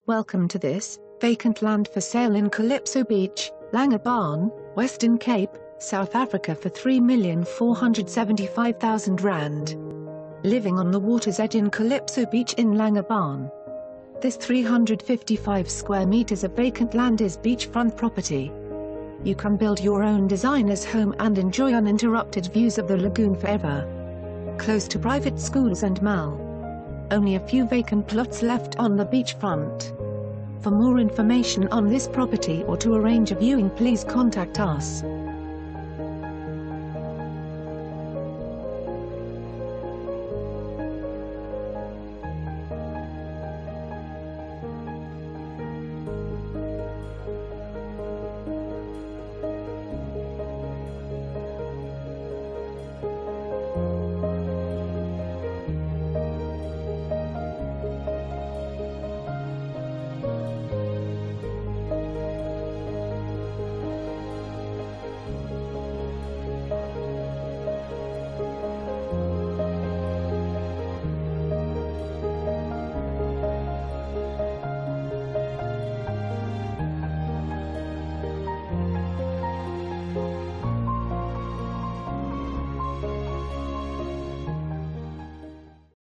Welcome to this vacant land for sale in Calypso Beach, Langebaan, Western Cape, South Africa for R3,475,000. Living on the water's edge in Calypso Beach in Langebaan. This 355 square meters of vacant land is beachfront property. You can build your own designer's home and enjoy uninterrupted views of the lagoon forever. Close to private schools and mall. Only a few vacant plots left on the beachfront. For more information on this property or to arrange a viewing, please contact us.